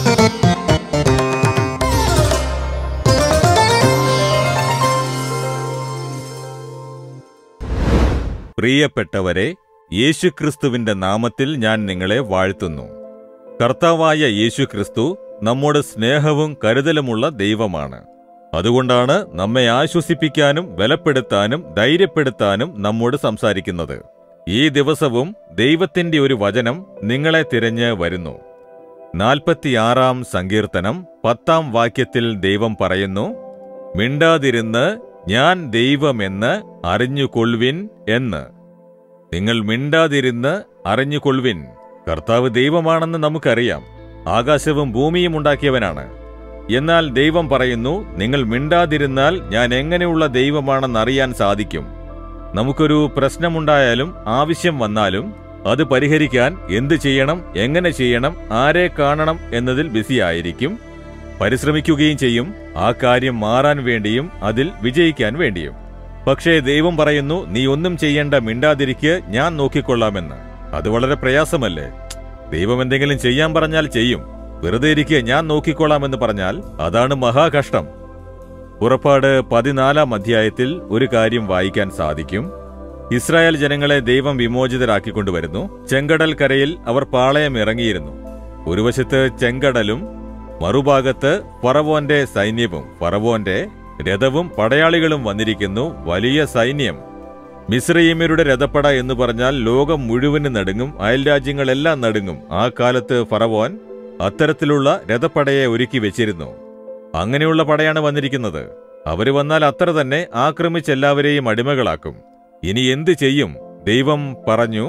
പ്രിയപ്പെട്ടവരെ, യേശുക്രിസ്തുവിന്റെ നാമത്തിൽ ഞാൻ നിങ്ങളെ വാഴ്ത്തുന്നു. കർത്താവായ യേശുക്രിസ്തു നമ്മോട് സ്നേഹവും കരുതലുമുള്ള ദൈവമാണ്. അതുകൊണ്ടാണ് നമ്മെ ആശ്വസിപ്പിക്കാനും ബലപ്പെടുത്താനും ധൈര്യപ്പെടുത്താനും നമ്മോട് സംസാരിക്കുന്നത്. ഈ ദിവസവും ദൈവത്തിന്റെ ഒരു വചനം നിങ്ങളെ തിരഞ്ഞ് വരുന്നു. 46-ാം സങ്കീർത്തനം 10-ാം വാക്യത്തിൽ ദൈവം പറയുന്നു, മിണ്ടാതിരുന്ന് ഞാൻ ദൈവമെന്ന് അറിഞ്ഞുകൊള്ളുവിൻ എന്ന്. നിങ്ങൾ മിണ്ടാതിരുന്ന് അറിഞ്ഞുകൊള്ളുവിൻ. കർത്താവ് ദൈവമാണെന്ന് നമുക്കറിയാം. ആകാശവും ഭൂമിയും ഉണ്ടാക്കിയവനാണ്. എന്നാൽ ദൈവം പറയുന്നു, നിങ്ങൾ മിണ്ടാതിരുന്നാൽ ഞാൻ എങ്ങനെയുള്ള ദൈവമാണെന്നറിയാൻ സാധിക്കും. നമുക്കൊരു പ്രശ്നമുണ്ടായാലും ആവശ്യം വന്നാലും അത് പരിഹരിക്കാൻ എന്ത് ചെയ്യണം, എങ്ങനെ ചെയ്യണം, ആരെ കാണണം എന്നതിൽ ബിസിയായിരിക്കും. പരിശ്രമിക്കുകയും ചെയ്യും, ആ കാര്യം മാറാൻ വേണ്ടിയും അതിൽ വിജയിക്കാൻ വേണ്ടിയും. പക്ഷേ ദൈവം പറയുന്നു, നീ ഒന്നും ചെയ്യേണ്ട, മിണ്ടാതിരിക്ക്, ഞാൻ നോക്കിക്കൊള്ളാമെന്ന്. അത് വളരെ പ്രയാസമല്ലേ? ദൈവം എന്തെങ്കിലും ചെയ്യാൻ പറഞ്ഞാൽ ചെയ്യും. വെറുതെ ഇരിക്കെ ഞാൻ നോക്കിക്കൊള്ളാമെന്ന് പറഞ്ഞാൽ അതാണ് മഹാകഷ്ടം. പുറപ്പാട് 14-ാം അധ്യായത്തിൽ ഒരു കാര്യം വായിക്കാൻ സാധിക്കും. ഇസ്രായേൽ ജനങ്ങളെ ദൈവം വിമോചിതരാക്കിക്കൊണ്ടുവരുന്നു. ചെങ്കടൽ കരയിൽ അവർ പാളയം ഇറങ്ങിയിരുന്നു. ഒരു വശത്ത് ചെങ്കടലും മറുഭാഗത്ത് ഫറവോന്റെ സൈന്യവും, ഫറവോന്റെ രഥവും പടയാളികളും വന്നിരിക്കുന്നു. വലിയ സൈന്യം. മിസ്രയീമ്യരുടെ രഥപ്പട എന്ന് പറഞ്ഞാൽ ലോകം മുഴുവന് നടുങ്ങും, അയൽരാജ്യങ്ങളെല്ലാം നടുങ്ങും. ആ കാലത്ത് ഫറവോൻ അത്തരത്തിലുള്ള രഥപ്പടയെ ഒരുക്കി വെച്ചിരുന്നു. അങ്ങനെയുള്ള പടയാണ് വന്നിരിക്കുന്നത്. അവര് വന്നാൽ അത്ര തന്നെ ആക്രമിച്ച് എല്ലാവരെയും അടിമകളാക്കും. ഇനി എന്തു ചെയ്യും? ദൈവം പറഞ്ഞു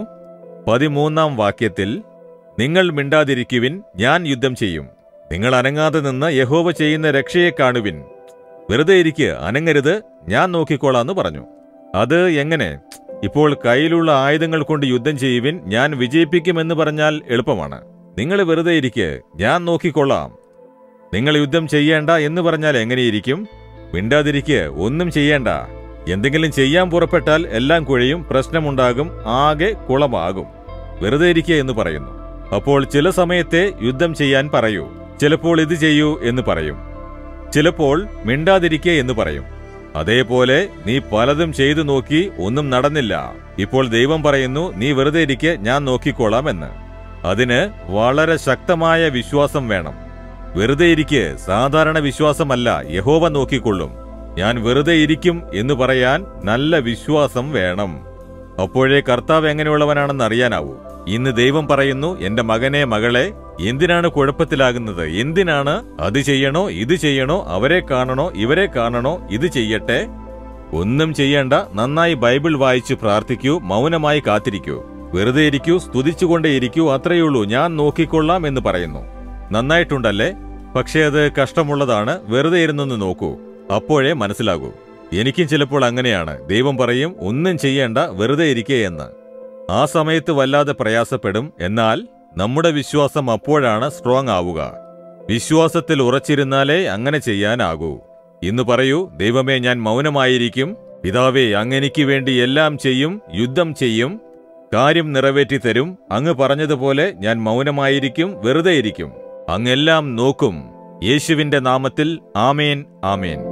13-ാം വാക്യത്തിൽ, നിങ്ങൾ മിണ്ടാതിരിക്കുവിൻ, ഞാൻ യുദ്ധം ചെയ്യും. നിങ്ങൾ അനങ്ങാതെ നിന്ന് യഹോവ ചെയ്യുന്ന രക്ഷയെ കാണുവിൻ. വെറുതെ ഇരിക്കുക, അനങ്ങരുത്, ഞാൻ നോക്കിക്കോളാന്ന് പറഞ്ഞു. അത് എങ്ങനെ? ഇപ്പോൾ കയ്യിലുള്ള ആയുധങ്ങൾ കൊണ്ട് യുദ്ധം ചെയ്യുവിൻ, ഞാൻ വിജയിപ്പിക്കുമെന്ന് പറഞ്ഞാൽ എളുപ്പമാണ്. നിങ്ങൾ വെറുതെ ഇരിക്കുക, ഞാൻ നോക്കിക്കൊള്ളാം. നിങ്ങൾ യുദ്ധം ചെയ്യേണ്ട എന്ന് പറഞ്ഞാൽ എങ്ങനെയിരിക്കും? മിണ്ടാതിരിക്കുക, ഒന്നും ചെയ്യേണ്ട. എന്തെങ്കിലും ചെയ്യാൻ പുറപ്പെട്ടാൽ എല്ലാം കുഴയും, പ്രശ്നമുണ്ടാകും, ആകെ കുളമാകും. വെറുതെ ഇരിക്കുക എന്ന് പറയുന്നു. അപ്പോൾ ചില സമയത്തെ യുദ്ധം ചെയ്യാൻ പറയൂ. ചിലപ്പോൾ ഇത് ചെയ്യൂ എന്ന് പറയും. ചിലപ്പോൾ മിണ്ടാതിരിക്കുക എന്ന് പറയും. അതേപോലെ നീ പലതും ചെയ്തു നോക്കി, ഒന്നും നടന്നില്ല. ഇപ്പോൾ ദൈവം പറയുന്നു, നീ വെറുതെ ഇരിക്കുക, ഞാൻ നോക്കിക്കോളാം എന്ന്. അതിന് വളരെ ശക്തമായ വിശ്വാസം വേണം. വെറുതെ ഇരിക്കുക സാധാരണ വിശ്വാസമല്ല, യഹോവ നോക്കിക്കൊള്ളും, ഞാൻ വെറുതെ ഇരിക്കും എന്ന് പറയാൻ നല്ല വിശ്വാസം വേണം. അപ്പോഴേ കർത്താവ് എങ്ങനെയുള്ളവനാണെന്ന് അറിയാനാവൂ. ഇന്ന് ദൈവം പറയുന്നു, എന്റെ മകനെ, മകളെ, എന്തിനാണ് കുഴപ്പത്തിലാകുന്നത്? എന്തിനാണ് അത് ചെയ്യണോ, ഇത് ചെയ്യണോ, അവരെ കാണണോ, ഇവരെ കാണണോ, ഇത് ചെയ്യട്ടെ? ഒന്നും ചെയ്യേണ്ട. നന്നായി ബൈബിൾ വായിച്ച് പ്രാർത്ഥിക്കൂ, മൗനമായി കാത്തിരിക്കൂ, വെറുതെ ഇരിക്കൂ, സ്തുതിച്ചുകൊണ്ടേയിരിക്കൂ. അത്രയുള്ളൂ, ഞാൻ നോക്കിക്കൊള്ളാം എന്ന് പറയുന്നു. നന്നായിട്ടുണ്ടല്ലേ? പക്ഷേ അത് കഷ്ടമുള്ളതാണ്. വെറുതെ ഇരുന്നൊന്ന് നോക്കൂ, അപ്പോഴേ മനസ്സിലാകൂ. എനിക്കും ചിലപ്പോൾ അങ്ങനെയാണ്. ദൈവം പറയും, ഒന്നും ചെയ്യേണ്ട, വെറുതെ ഇരിക്കേ എന്ന്. ആ സമയത്ത് വല്ലാതെ പ്രയാസപ്പെടും. എന്നാൽ നമ്മുടെ വിശ്വാസം അപ്പോഴാണ് സ്ട്രോങ് ആവുക. വിശ്വാസത്തിൽ ഉറച്ചിരുന്നാലേ അങ്ങനെ ചെയ്യാനാകൂ. ഇന്ന് പറയൂ, ദൈവമേ, ഞാൻ മൗനമായിരിക്കും. പിതാവേ, അങ്ങെനിക്ക് വേണ്ടി എല്ലാം ചെയ്യും, യുദ്ധം ചെയ്യും, കാര്യം നിറവേറ്റി തരും. അങ്ങ് പറഞ്ഞതുപോലെ ഞാൻ മൗനമായിരിക്കും, വെറുതെ ഇരിക്കും. അങ്ങെല്ലാം നോക്കും. യേശുവിന്റെ നാമത്തിൽ ആമേൻ, ആമേൻ.